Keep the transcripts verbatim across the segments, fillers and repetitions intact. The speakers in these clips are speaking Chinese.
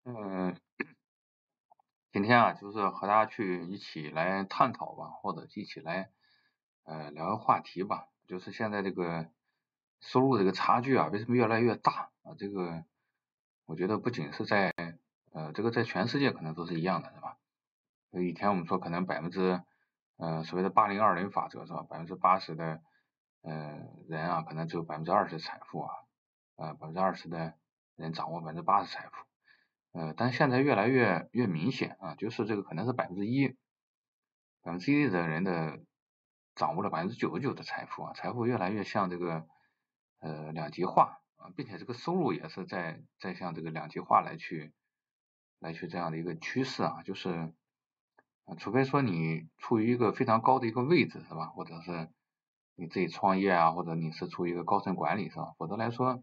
嗯，今天啊，就是和大家去一起来探讨吧，或者一起来呃聊个话题吧，就是现在这个收入这个差距啊，为什么越来越大啊？这个我觉得不仅是在呃这个在全世界可能都是一样的，是吧？以前我们说可能百分之呃所谓的八零二零法则是吧？百分之八十的呃人啊，可能只有百分之二十财富啊，呃百分之二十的人掌握百分之八十财富。呃，但现在越来越越明显啊，就是这个可能是百分之一，百分之一的人的掌握了百分之九十九的财富啊，财富越来越像这个呃两极化啊，并且这个收入也是在在向这个两极化来去来去这样的一个趋势啊，就是啊，除非说你处于一个非常高的一个位置是吧，或者是你自己创业啊，或者你是处于一个高层管理是吧，否则来说，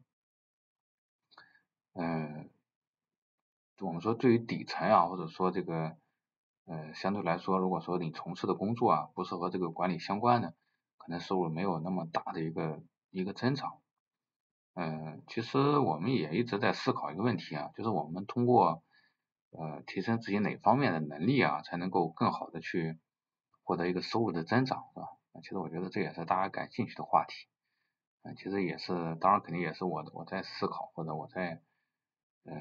嗯、我们说对于底层啊，或者说这个呃相对来说，如果说你从事的工作啊不是和这个管理相关的，可能收入没有那么大的一个一个增长。嗯，其实我们也一直在思考一个问题啊，就是我们通过呃提升自己哪方面的能力啊，才能够更好的去获得一个收入的增长，是吧？其实我觉得这也是大家感兴趣的话题。嗯，其实也是，当然肯定也是我我在思考，或者我在呃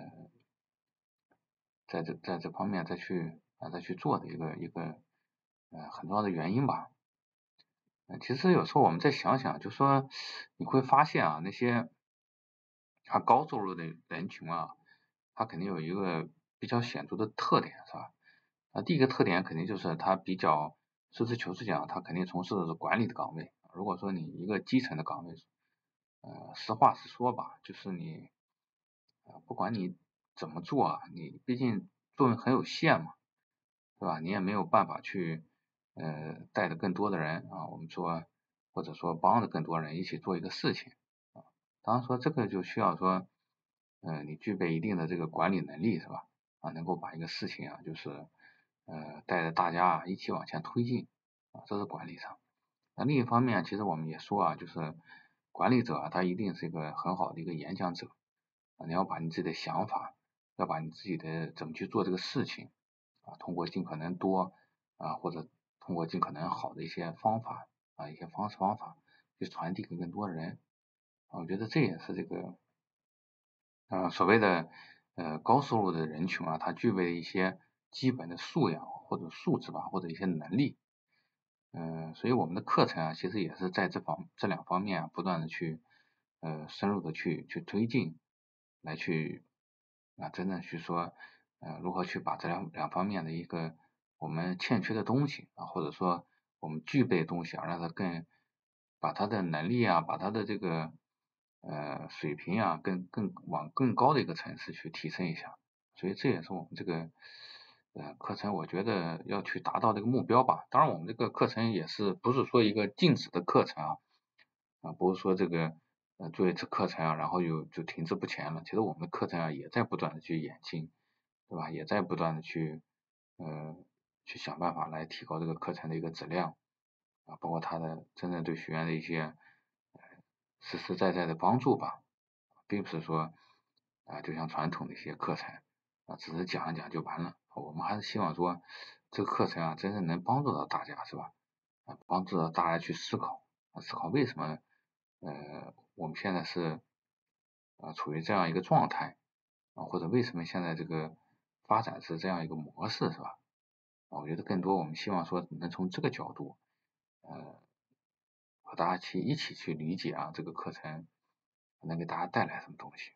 在这在这方面再去啊再去做的一个一个呃很重要的原因吧。呃其实有时候我们再想想，就说你会发现啊，那些他高收入的人群啊，他肯定有一个比较显著的特点，是吧？那第一个特点肯定就是他比较实事求是讲，他肯定从事的是管理的岗位。如果说你一个基层的岗位，呃，实话实说吧，就是你呃不管你怎么做啊，你毕竟作用很有限嘛，是吧？你也没有办法去呃带着更多的人啊，我们说或者说帮着更多人一起做一个事情啊。当然说这个就需要说，呃，你具备一定的这个管理能力是吧？啊，能够把一个事情啊，就是呃带着大家啊一起往前推进啊，这是管理上。那另一方面，其实我们也说啊，就是管理者啊，他一定是一个很好的一个演讲者啊，你要把你自己的想法，要把你自己的怎么去做这个事情啊，通过尽可能多啊，或者通过尽可能好的一些方法啊，一些方式方法去传递给更多的人啊，我觉得这也是这个呃所谓的呃高收入的人群啊，他具备一些基本的素养或者素质吧，或者一些能力。嗯、呃，所以我们的课程啊，其实也是在这方这两方面啊，不断的去呃深入的去去推进，来去啊真正去说呃如何去把这两两方面的一个我们欠缺的东西啊，或者说我们具备的东西啊，让它更把他的能力啊，把他的这个呃水平啊，更更往更高的一个层次去提升一下。所以这也是我们这个呃课程，我觉得要去达到这个目标吧。当然，我们这个课程也是不是说一个静止的课程啊，啊，不是说这个呃做一次课程啊，然后又就停滞不前了。其实我们的课程啊也在不断的去演进，对吧？也在不断的去呃去想办法来提高这个课程的一个质量啊，包括它的真正对学员的一些呃实实在在的帮助吧，并不是说啊就像传统的一些课程啊只是讲一讲就完了。我们还是希望说这个课程啊真正能帮助到大家，是吧？啊，帮助到大家去思考，啊思考为什么呃我们现在是啊处于这样一个状态啊，或者为什么现在这个发展是这样一个模式，是吧？啊，我觉得更多我们希望说能从这个角度呃和大家去一起去理解啊这个课程能给大家带来什么东西。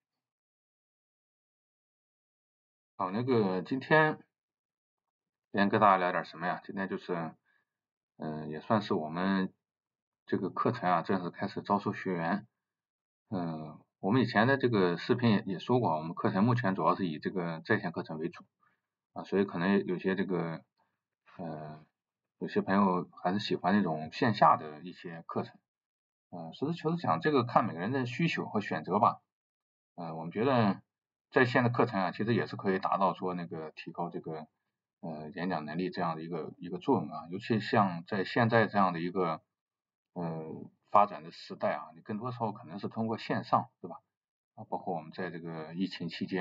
好，那个今天今天跟大家聊点什么呀？今天就是，嗯、呃，也算是我们这个课程啊正式开始招收学员。嗯、我们以前的这个视频也也说过，我们课程目前主要是以这个在线课程为主啊，所以可能有些这个呃有些朋友还是喜欢那种线下的一些课程。嗯、呃，实事求是讲，这个看每个人的需求和选择吧。嗯、呃，我们觉得在线的课程啊，其实也是可以达到说那个提高这个呃演讲能力这样的一个一个作用啊，尤其像在现在这样的一个呃发展的时代啊，你更多时候可能是通过线上，对吧？啊，包括我们在这个疫情期间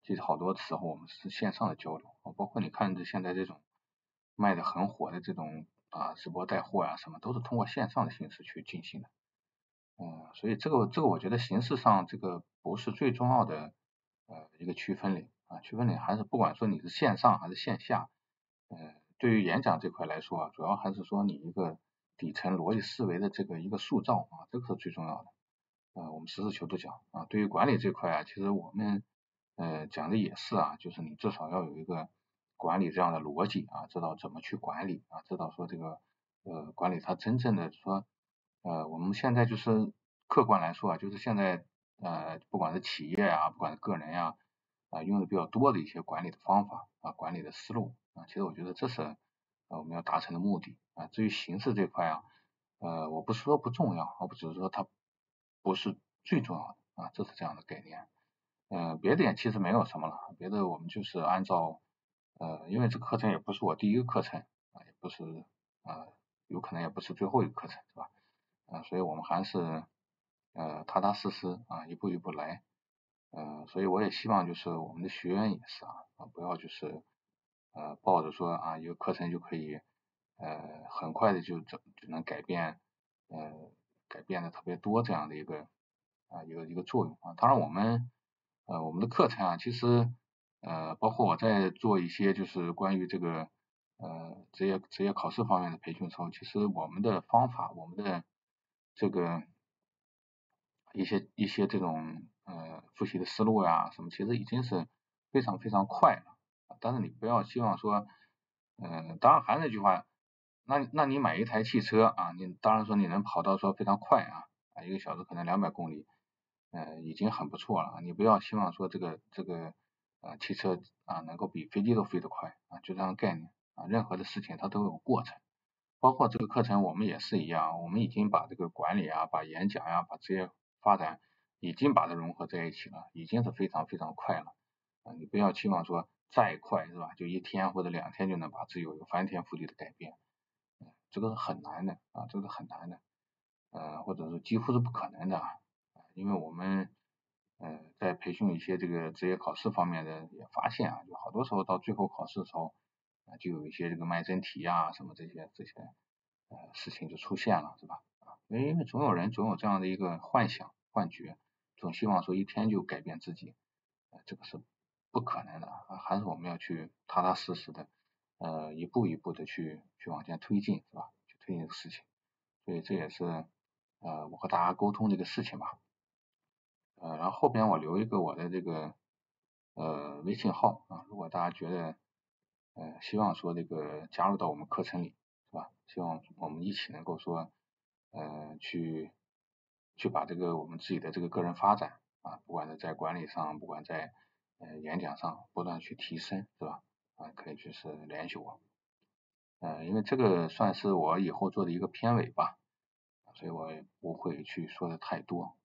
其实好多时候我们是线上的交流，包括你看这现在这种卖的很火的这种啊直播带货啊什么，都是通过线上的形式去进行的。嗯，所以这个这个我觉得形式上这个不是最重要的呃一个区分点啊，区分点还是不管说你是线上还是线下，呃，对于演讲这块来说啊，主要还是说你一个底层逻辑思维的这个一个塑造啊，这个是最重要的。呃，我们实事求是讲啊，对于管理这块啊，其实我们呃讲的也是啊，就是你至少要有一个管理这样的逻辑啊，知道怎么去管理啊，知道说这个呃管理它真正的说呃我们现在就是客观来说啊，就是现在呃不管是企业啊，不管是个人呀啊用的比较多的一些管理的方法啊，管理的思路啊，其实我觉得这是呃我们要达成的目的啊。至于形式这块啊，呃我不是说不重要，我只是说它不是最重要的啊，这是这样的概念。呃，别的也其实没有什么了，别的我们就是按照呃，因为这个课程也不是我第一个课程啊，也不是啊，有可能也不是最后一个课程，是吧？啊，所以我们还是呃踏踏实实啊，一步一步来。呃，所以我也希望就是我们的学员也是啊，啊不要就是呃抱着说啊一个课程就可以呃很快的就就就能改变呃改变的特别多这样的一个啊一个一个作用啊。当然我们呃我们的课程啊，其实呃包括我在做一些就是关于这个呃职业职业考试方面的培训的时候，其实我们的方法，我们的这个一些一些这种呃复习的思路呀什么，其实已经是非常非常快了。但是你不要希望说，嗯，当然还是那句话，那那你买一台汽车啊，你当然说你能跑到说非常快啊，啊一个小时可能两百公里，呃已经很不错了。你不要希望说这个这个呃汽车啊能够比飞机都飞得快啊，就这样概念啊，任何的事情它都有过程。包括这个课程我们也是一样，我们已经把这个管理啊，把演讲呀，把职业发展已经把它融合在一起了，已经是非常非常快了。啊，你不要期望说再快是吧？就一天或者两天就能把自己有一个翻天覆地的改变，这个是很难的啊，这个是很难的，呃，或者是几乎是不可能的啊，因为我们呃在培训一些这个职业考试方面的也发现啊，就好多时候到最后考试的时候啊，就有一些这个卖真题啊什么这些这些呃事情就出现了，是吧？啊，因为总有人总有这样的一个幻想幻觉，总希望说一天就改变自己，呃，这个是不可能的啊，还是我们要去踏踏实实的，呃，一步一步的去去往前推进，是吧？去推进这个事情，所以这也是呃我和大家沟通的一个事情吧。呃，然后后边我留一个我的这个呃微信号啊，如果大家觉得呃希望说这个加入到我们课程里，是吧？希望我们一起能够说呃去去把这个我们自己的这个个人发展啊，不管是在管理上，不管在呃演讲上，不断去提升，是吧？啊，可以就是联系我，呃，因为这个算是我以后做的一个片尾吧，所以我也不会去说的太多。